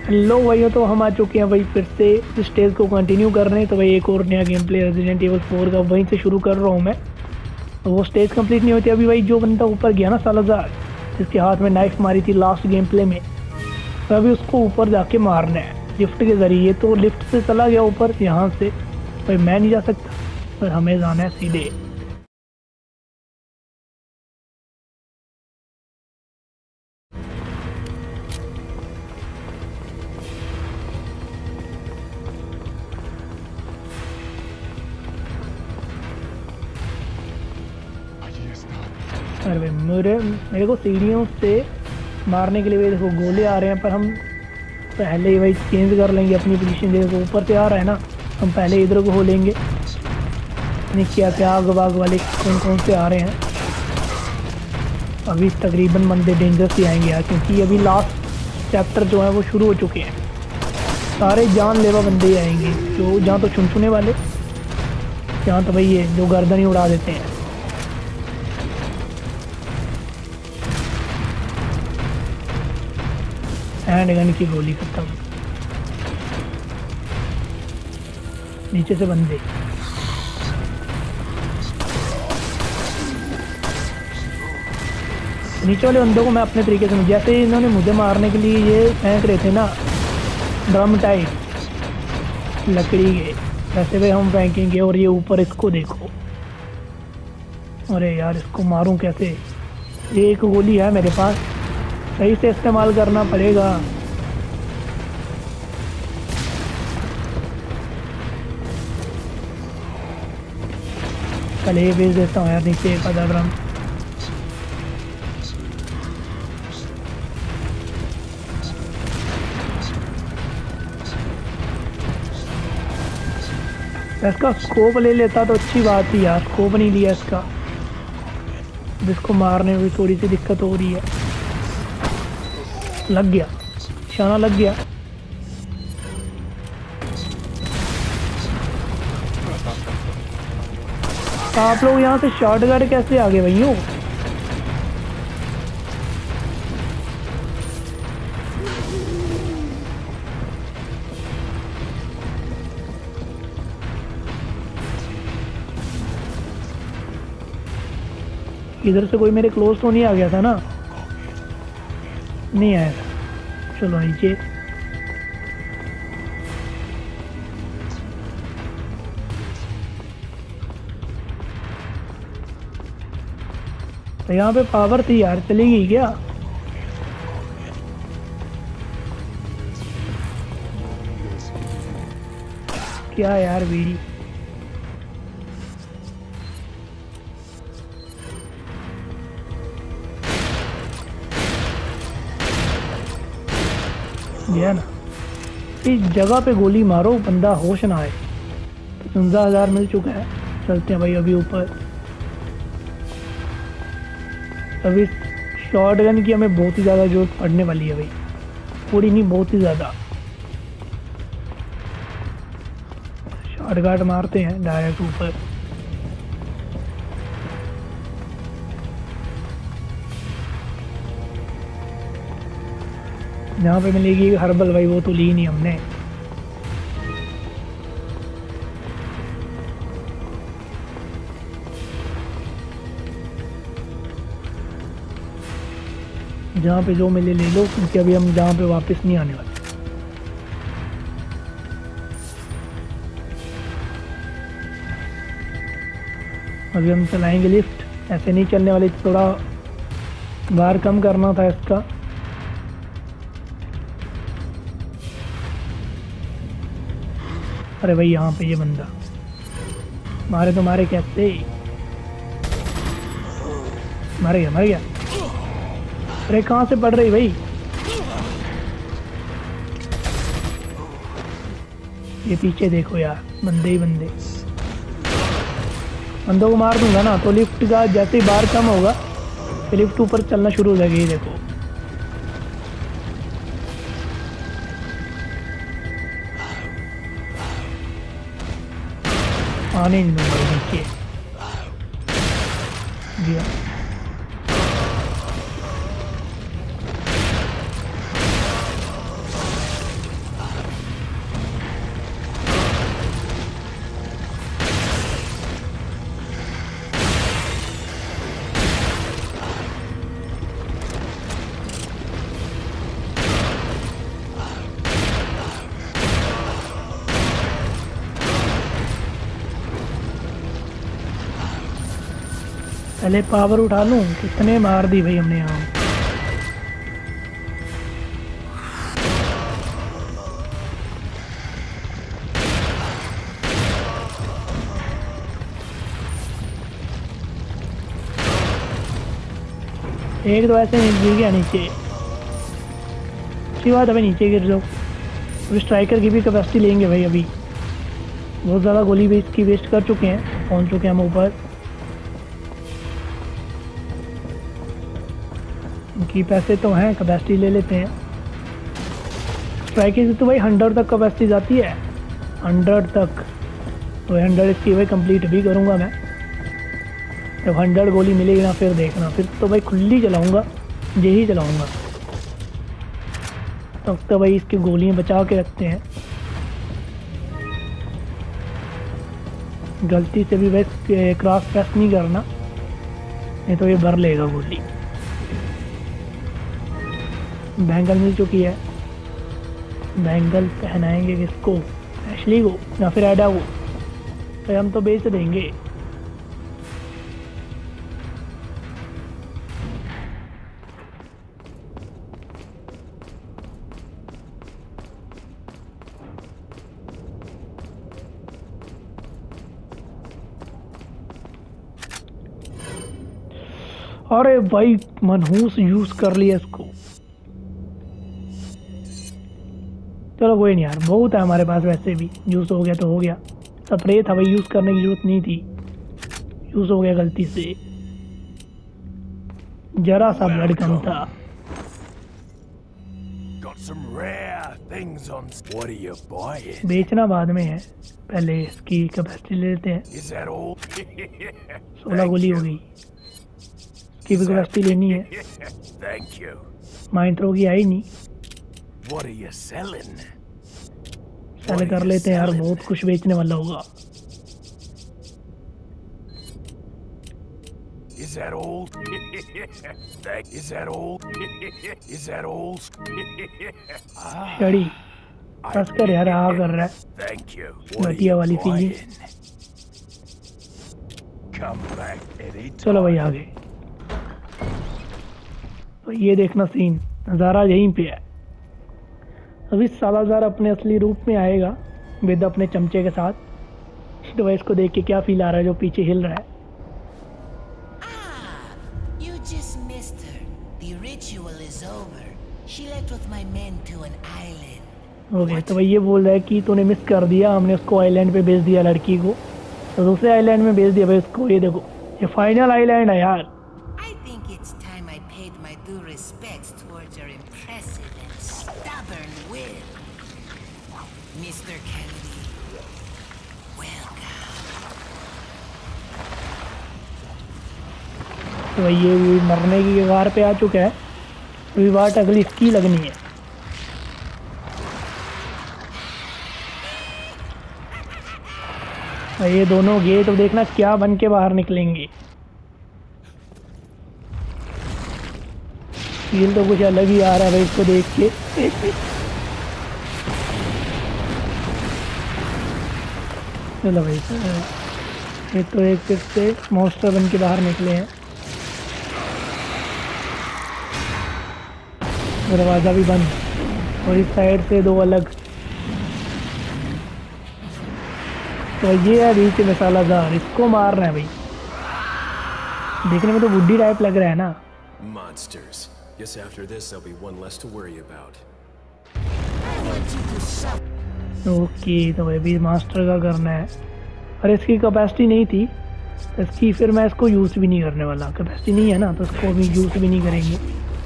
Hello भाइयों, तो हम आ चुके हैं भाई फिर से इस स्टेज को कंटिन्यू कर रहे हैं। तो भाई एक और नया गेम प्ले रेजिडेंट एविल 4 का वहीं से शुरू कर रहा हूँ मैं। तो वो स्टेज कंप्लीट नहीं होती अभी। भाई जो बंदा ऊपर गया ना सालाजार, जिसके हाथ में नाइफ मारी थी लास्ट गेम प्ले में, तो अभी उसको ऊपर जाके मारना है लिफ्ट के जरिए। तो लिफ्ट से चला गया ऊपर यहाँ से। भाई मैं नहीं जा सकता, पर हमें जाना है सीधे। अरे भाई मेरे को सीढ़ियों से मारने के लिए भाई देखो गोले आ रहे हैं, पर हम पहले ही भाई चेंज कर लेंगे अपनी पोजीशन। देखो ऊपर से आ रहा है ना, हम पहले इधर को हो लेंगे। नहीं क्या क्या आग वाग वाले कौन कौन से आ रहे हैं। अभी तकरीबन बंदे डेंजरस ही आएंगे यार, क्योंकि अभी लास्ट चैप्टर जो है वो शुरू हो चुके हैं। सारे जानलेवा बंदे ही आएंगे, जो जहाँ तो चुनचुने वाले, जहाँ तो भाई ये जो गर्दन ही उड़ा देते हैं। हैंड गन की गोली खत्म। नीचे से बंदे। नीचे वाले बंदों को मैं अपने तरीके से, जैसे इन्होंने मुझे मारने के लिए ये फेंक रहे थे ना ड्रम टाइप लकड़ी के, वैसे भाई हम फेंकेंगे। और ये ऊपर इसको देखो। अरे यार इसको मारूं कैसे? ये एक गोली है मेरे पास, सही से इस्तेमाल करना पड़ेगा। पहले ये भेज देता हूँ यार नीचे एक आधा ड्रम। इसका स्कोप ले लेता तो अच्छी बात थी यार, स्कोप नहीं लिया इसका, जिसको मारने में थोड़ी सी दिक्कत हो रही है। लग गया, निशाना लग गया। आप लोग यहाँ से शॉर्टकट कैसे आ गए भैया? इधर से कोई मेरे क्लोज तो नहीं आ गया था ना? नहीं आया था। चलो नीचे। तो यहाँ पे पावर थी यार, चली गई क्या? क्या यार बीड़ी। गया ना। इस जगह पे गोली मारो, बंदा होश ना आए। तो 15,000 मिल चुका है। चलते हैं भाई अभी ऊपर। अभी शॉर्ट गन की हमें बहुत ही ज़्यादा जरूरत पड़ने वाली है भाई, थोड़ी नहीं बहुत ही ज़्यादा। शॉर्टकट मारते हैं डायरेक्ट ऊपर। यहाँ पे मिलेगी हर्बल, भाई वो तो ली नहीं हमने। जहाँ पे जो मिले ले लो, क्योंकि अभी हम जहाँ पे वापस नहीं आने वाले। अभी हम चलाएंगे लिफ्ट, ऐसे नहीं चलने वाली। थोड़ा भार कम करना था इसका। अरे भाई यहाँ पे ये बंदा मारे तो मारे कैसे? मर गया, मर गया। अरे कहाँ से पड़ रही भाई? ये पीछे देखो यार, बंदे ही बंदे। बंदों को मार दूंगा ना तो लिफ्ट का जैसे ही बार कम होगा तो लिफ्ट ऊपर चलना शुरू हो जाएगी। ये देखो आने नहीं दूंगा नीचे। गया। पहले पावर उठा लूं। कितने मार दी भाई हमने यहाँ। एक तो ऐसे नहीं गिर गया नीचे। अच्छी बात है भाई, नीचे गिर जाओ। अभी स्ट्राइकर की भी कैपेसिटी लेंगे भाई। अभी बहुत ज़्यादा गोली भी इसकी वेस्ट कर चुके हैं। पहुंच चुके हैं हम ऊपर। उनकी पैसे तो हैं, कैपेसिटी ले लेते हैं। स्ट्राइकर की तो भाई 100 तक कैपेसिटी जाती है, 100 तक। तो 100 इसकी भाई कंप्लीट भी करूँगा मैं। जब 100 गोली मिलेगी ना फिर देखना, फिर तो भाई खुली चलाऊँगा, यही चलाऊँगा। तब तो भाई इसकी गोलियाँ बचा के रखते हैं। गलती से भी भाई क्रॉस प्रेस नहीं करना, नहीं तो ये भर लेगा गोली। बैंगल मिल चुकी है। बैंगल पहनाएंगे किसको? एशली को या फिर एडा को? तो हम तो बेच देंगे। अरे भाई मनहूस यूज कर लिया इसको। चलो कोई नहीं यार, बहुत है हमारे पास। वैसे भी यूज हो गया तो हो गया। स्प्रे था भाई, यूज करने की जरूरत नहीं थी, यूज हो गया गलती से। जरा सा ब्लड कम था। बेचना बाद में है, पहले इसकी कैपेसिटी ले लेते हैं। 16 गोली हो गई। की भी कैपेसिटी लेनी है। माइंड थ्रो की आई नहीं। पहले कर लेते हैं यार, बहुत कुछ बेचने वाला होगा। छड़ी कस कर यार, आ कर रहा है घटिया वाली फीलिंग। चलो भाई आगे। तो ये देखना सीन, नज़ारा यहीं पे है। अभी सालाज़ार अपने असली रूप में आएगा विद अपने चमचे के साथ। तो भाई इसको देख के क्या फील आ रहा है जो पीछे हिल रहा है? ओके, तो भाई ये बोल रहा है कि तूने मिस कर दिया, हमने उसको आइलैंड पे भेज दिया लड़की को, तो दूसरे आइलैंड में भेज दिया भाई उसको। ये देखो, ये फाइनल आइलैंड है यार। तो भाई ये मरने की कगार पे आ चुका है। अभी बात अगली इसकी लगनी है। भाई ये दोनों गेट तो देखना क्या बन के बाहर निकलेंगे। फील तो कुछ अलग ही आ रहा है भाई इसको देख के। चलो भाई, ये तो एक फिर से मॉन्स्टर बन के बाहर निकले हैं। दरवाज़ा भी बंद और इस साइड से दो अलग। तो ये है बीच में सालाज़ार, इसको मार रहे हैं भाई। देखने में तो बुड्ढी टाइप लग रहा है ना। ओके, तो भाई भी मास्टर का करना है। और इसकी कैपेसिटी नहीं थी तो इसकी फिर मैं इसको यूज़ भी नहीं करने वाला। कैपेसिटी नहीं है ना तो इसको भी यूज़ भी नहीं करेंगे।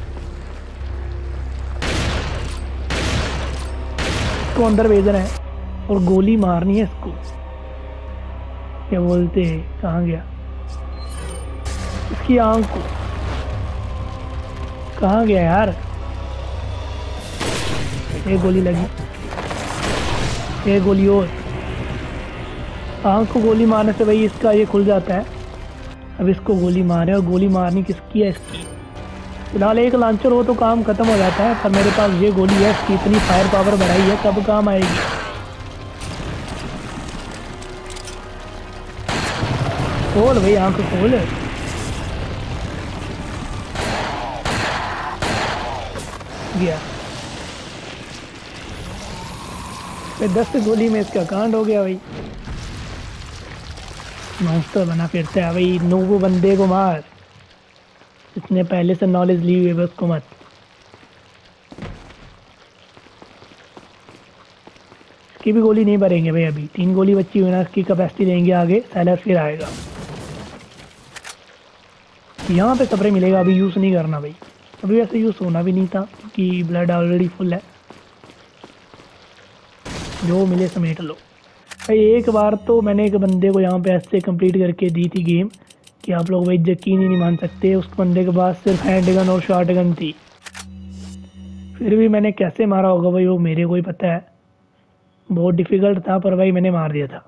इसको अंदर भेजना है और गोली मारनी है इसको। क्या बोलते हैं, कहाँ गया? इसकी आंख को कहाँ गया यार? एक गोली लगी, एक गोली और। आंख को गोली मारने से भाई इसका ये खुल जाता है। अब इसको गोली मारे, और गोली मारनी किसकी है? इसकी। फिलहाल एक लॉन्चर हो तो काम खत्म हो जाता है, पर मेरे पास ये गोली है, इसकी इतनी फायर पावर बढ़ाई है, कब काम आएगी। खोल भाई, आंख खोल। गया। फिर 10 गोली में इसका कांड हो गया भाई। मॉन्स्टर बना फिरता है भाई। नोबो बंदे को मार, इसने पहले से नॉलेज ली हुई है, बस को मत। इसकी भी गोली नहीं भरेंगे भाई, अभी 3 गोली बची हुई ना, इसकी कैपेसिटी लेंगे आगे, सैलर फिर आएगा। यहाँ पे स्प्रे मिलेगा, अभी यूज़ नहीं करना भाई। अभी वैसे यूज़ होना भी नहीं था कि ब्लड ऑलरेडी फुल है। जो मिले समेट लो भाई। एक बार तो मैंने एक बंदे को यहाँ पे ऐसे कंप्लीट करके दी थी गेम कि आप लोग भाई यकीन ही नहीं मान सकते। उस बंदे के पास सिर्फ हैंड गन और शॉर्ट गन थी, फिर भी मैंने कैसे मारा होगा भाई वो मेरे को ही पता है। बहुत डिफिकल्ट था पर भाई मैंने मार दिया था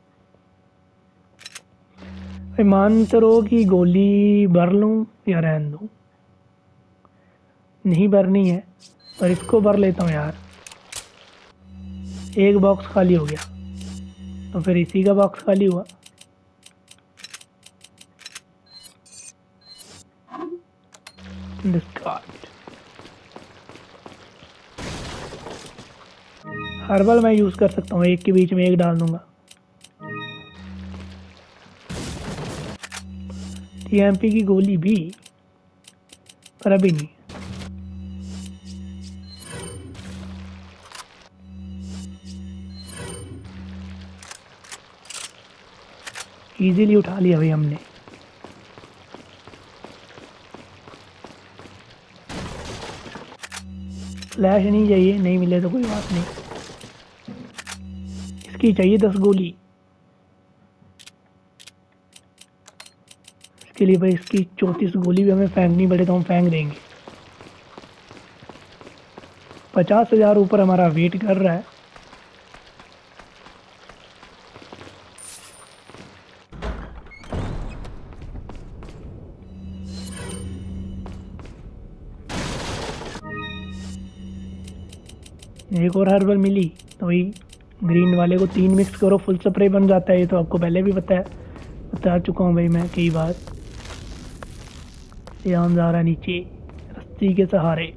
भाई। मान तो रहो कि गोली भर लूँ या रहने दूँ, नहीं भरनी है पर इसको भर लेता हूँ यार। एक बॉक्स खाली हो गया तो फिर इसी का बॉक्स खाली हुआ। डिस्कार्ड। हर्बल मैं यूज कर सकता हूँ, एक के बीच में एक डाल दूंगा। टीएमपी की गोली भी, पर अभी नहीं। इजीली उठा लिया भाई हमने। फ्लैश नहीं चाहिए, नहीं मिले तो कोई बात नहीं। इसकी चाहिए 10 गोली। इसके लिए भाई इसकी 34 गोली भी हमें फेंकनी पड़े तो हम फेंक देंगे। 50,000 ऊपर हमारा वेट कर रहा है। एक और हर्बल मिली तो वही ग्रीन वाले को 3 मिक्स करो, फुल स्प्रे बन जाता है। ये तो आपको पहले भी बता चुका हूँ भाई मैं कई बार। ध्यान जा रहा नीचे रस्सी के सहारे।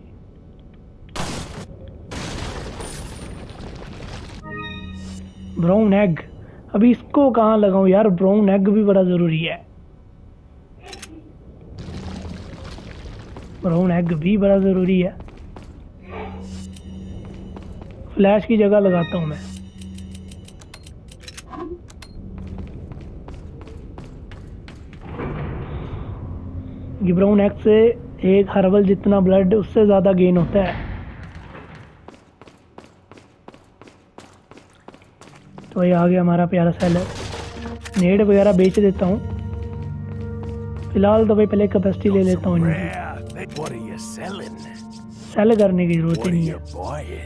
ब्राउन एग, अभी इसको कहाँ लगाऊं यार? ब्राउन एग भी बड़ा जरूरी है। ब्राउन एग भी बड़ा जरूरी है। फ्लैश की जगह लगाता हूं मैं। ये ब्राउन एग से एक हर्बल जितना ब्लड उससे ज्यादा गेन होता है। तो ये आ गया हमारा प्यारा सेलर। नेड वगैरह बेच देता हूँ फिलहाल तो भाई। पहले कैपेसिटी ले लेता हूँ इनकी। सेल करने की जरूरत ही नहीं है।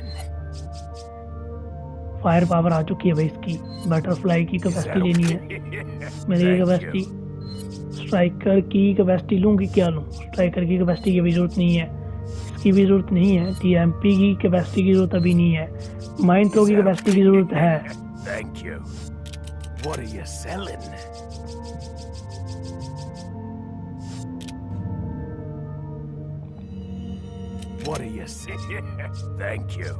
फायर पावर आ चुकी है भाई इसकी। बटरफ्लाई की कैपेसिटी लेनी है मेरी। कैपेसिटी स्ट्राइकर की कैपेसिटी लूँ कि क्या लूँ? स्ट्राइकर की कैपेसिटी की भी ज़रूरत नहीं है, इसकी भी ज़रूरत नहीं है। टीएमपी की कैपेसिटी की ज़रूरत अभी नहीं है। माइंड थ्रो की कैपेसिटी की ज़रूरत है। Thank you. What are you selling? What are you selling? Thank you.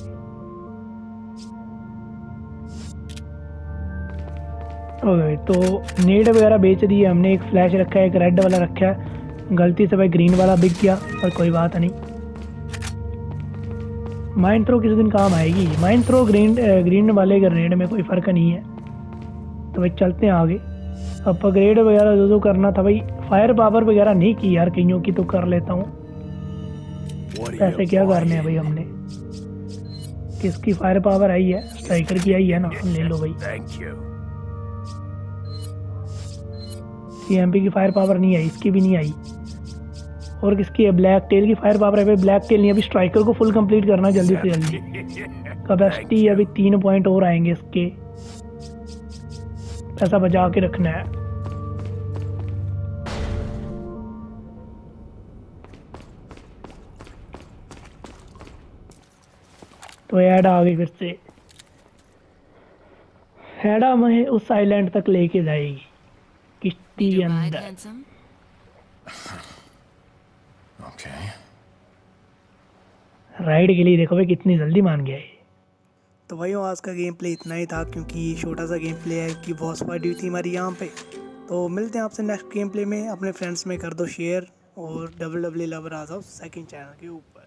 Okay तो नेड वगैरह बेच दिए हमने। एक फ्लैश रखा है, एक रेड वाला रखा है। गलती से भाई ग्रीन वाला बिक गया पर कोई बात नहीं। माइंड थ्रो किसी दिन काम आएगी। माइंड थ्रो ग्रीन वाले ग्रेनेड में कोई फ़र्क नहीं है। तो भाई चलते हैं आगे। अपग्रेड वगैरह जो करना था भाई। फायर पावर वगैरह नहीं की यार, कईयों की तो कर लेता हूँ। ऐसे क्या करने हैं भाई हमने? किसकी फायर पावर आई है? स्ट्राइकर की आई है ना, ले लो भाई। टीएमपी की फायर पावर नहीं आई, इसकी भी नहीं आई। और किसकी है? ब्लैक टेल की फायर पावर है भाई। ब्लैक टेल नहीं, अभी स्ट्राइकर को फुल कंप्लीट करना जल्दी से जल्दी। कैपेसिटी अभी 3 पॉइंट और आएंगे इसके। पैसा बचा के रखना है। तो ऐड आ गई फिर से। ऐड हमें उस आइलैंड तक लेके जाएगी किश्ती के अंदर। Okay. राइड के लिए देखो भाई कितनी जल्दी मान गया है। तो भाई आज का गेम प्ले इतना ही था, क्योंकि ये छोटा सा गेम प्ले है कि बॉस फाइट हुई थी हमारी यहाँ पे। तो मिलते हैं आपसे नेक्स्ट गेम प्ले में। अपने फ्रेंड्स में कर दो शेयर और WWE लवर आ जाओ सेकंड चैनल के ऊपर।